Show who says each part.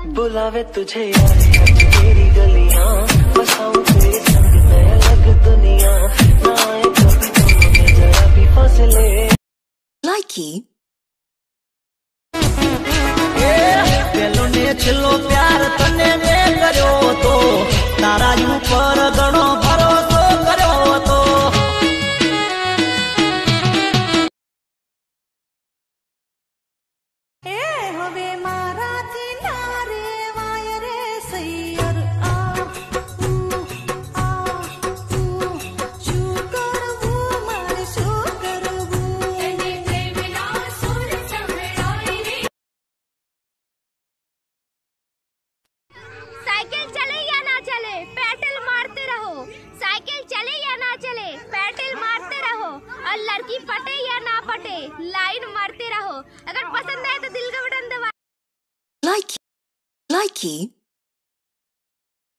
Speaker 1: बुलावे तुझे यार तेरी गलियां, बसाऊं तेरे संग मैं अलग दुनिया, ना आए कभी तुम जरा भी फासले।
Speaker 2: Likey
Speaker 3: पेलो ने छेल्लो प्यार तने में कर्यो तो, तारा ऊपर घणो भरोसो कर्यो तो।
Speaker 4: हवे माराथी नारे वाय रे सैयर आ शू करवू मारे शू करवू तने प्रेमना सुर संभळाई रे।
Speaker 5: साइकिल चले या ना चले पेडल मारते रहो, साइकिल चले या ना चले पेडल मारते रहो, और लड़की पटे या ना पटे लाइन मारते रहो। अगर पसंद आए तो दिल का बटन दबा।
Speaker 2: Likey